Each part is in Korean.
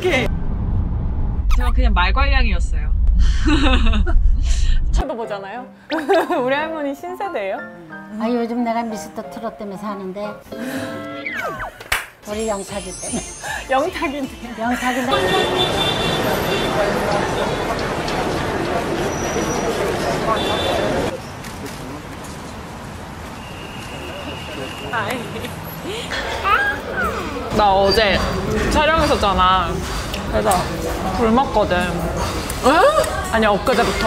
어떡해. 제가 그냥 말괄량이었어요. 저도 보잖아요. 우리 할머니 신세대예요? 아 요즘 내가 미스터 트롯 때문에 사는데 우리 영탁이 때문에 영탁인데. 영탁인데 나 어제 촬영했었잖아. 그래서 굶었거든. 아니 엊그제부터.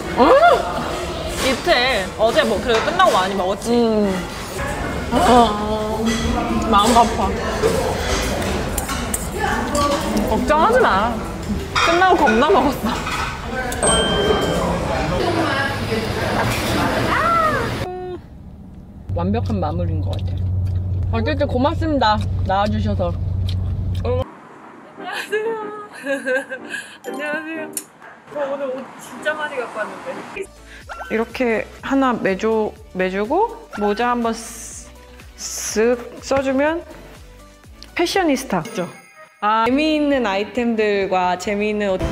이틀 어제 뭐 그래도 끝나고 많이 먹었지. 마음 아파. 걱정하지 마. 끝나고 겁나 먹었어. 완벽한 마무리인 것 같아. 어쨌든 고맙습니다. 나와주셔서. 안녕하세요. 안녕하세요. 저 오늘 옷 진짜 많이 갖고 왔는데. 이렇게 하나 매주고 모자 한번 쓱 써주면 패셔니스타죠. 아, 재미있는 아이템들과 재미있는 옷.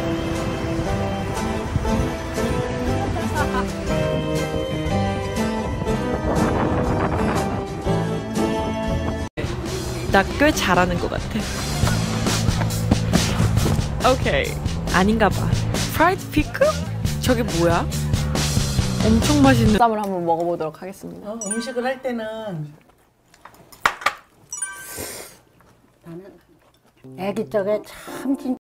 나 꽤 잘하는 것 같아. 오케이. 아닌가 봐. 프라이드 피클? 저게 뭐야? 엄청 맛있는. 쌈을 한번 먹어보도록 하겠습니다. 음식을 할 때는 나는 애기 쪽에 참